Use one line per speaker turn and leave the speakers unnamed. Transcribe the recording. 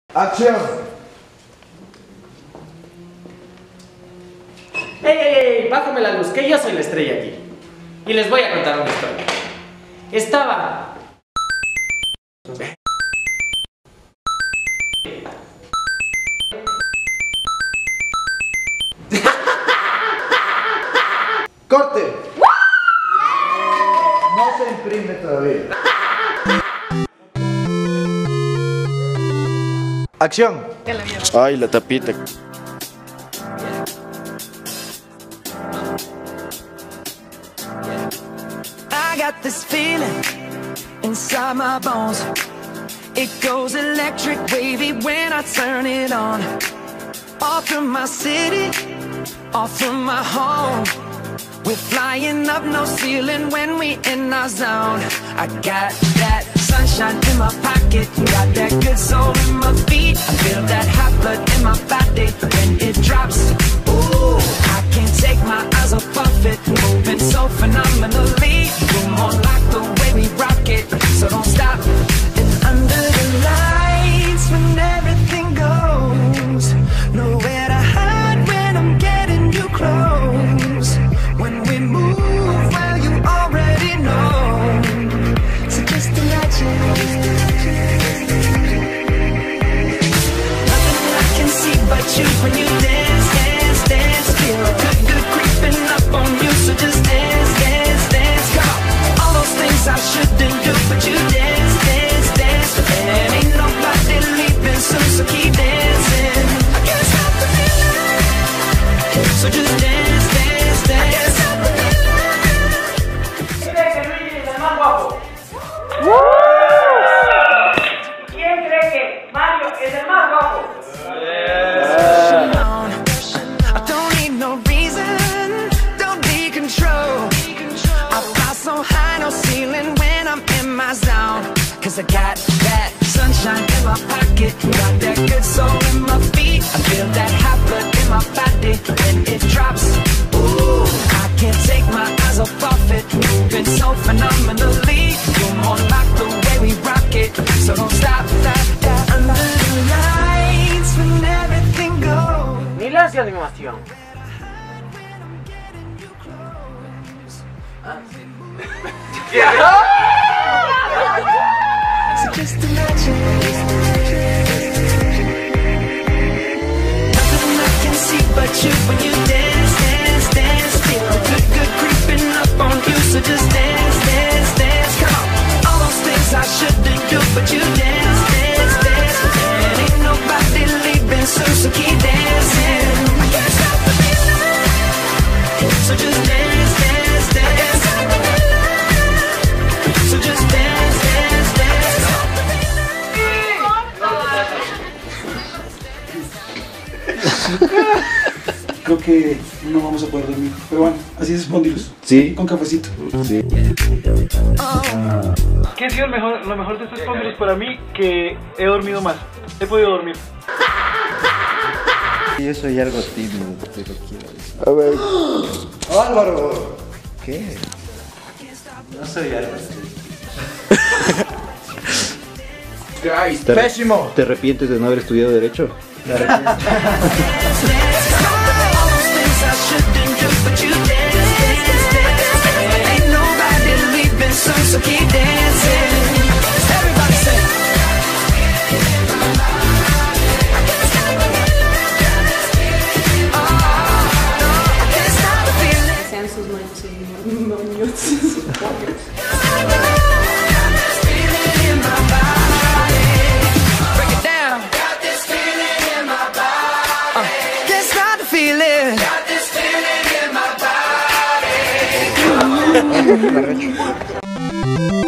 ¡Acción!
¡Ey, ey, ey! Bájame la luz, que yo soy la estrella aquí. Y les voy a contar una historia. Estaba...
¡Corte! No se imprime todavía. ¡Acción!
Ay, la tapita.
I got this feeling inside my bones. It goes electric wavy when I turn it on. Off from my city, off from my home. We're flying up no ceiling when we in our zone. I got that sunshine in my pocket, got that good soul in my feet. I feel that hot blood in my body when it drops. Ooh, I can't take my eyes off of it, moving so phenomenally. You're more like the way we rock it, so don't stop. And under the lights when everything goes, nowhere to hide when I'm getting you close. When we move, well, you already know. So just imagine. Nothing I can see but you when you dance, dance, dance. Feel good, good creeping up on you. So just dance, dance, dance. Come on. All those things I shouldn't do, but you dance, dance, dance. And ain't nobody leaving soon, so keep dancing. I can't stop the feeling. So just dance, dance, dance.
¿Quién cree que Mario es el más guapo?
I don't need no reason, don't need control. I fly so high, no ceiling when I'm in my zone. Cause I got that sunshine in my pocket, got that good soul in my feet. I feel that hot blood in my body when it drops. Ooh, I can't take my eyes off of it, moving so phenomenally. You're more like the way we rock it, so don't stop, stop, stop. Under the lights when everything goes.
Nilas y animación.
So just imagine. Nothing I can see but you when you dance, dance, dance. Feel good, good creeping up on you. So just dance, dance, dance. Come on. All those things I shouldn't do, but you dance, dance, dance. And ain't nobody leaving soon, so keep dancing. I can't stop the feeling. So just dance, dance, dance. So just dance, dance, dance.
Creo que no vamos a poder dormir. Pero bueno, así es Bondilus.
Sí.
Con cafecito.
Sí.
¿Qué ha sido lo mejor de estos Spondylus para mí? Que he dormido más. He podido dormir.
Yo soy algo tímido, pero quiero decir.
A ver. Álvaro.
¿Qué?
No soy algo así.
Guys, pésimo.
¿Te arrepientes de no haber estudiado Derecho?
Me arrepiento.
So keep dancing. Everybody say.
Sean sus noches, sus pollos.
Break it down. Got this feeling in my body. Can't stop the feeling. Got this feeling in my body.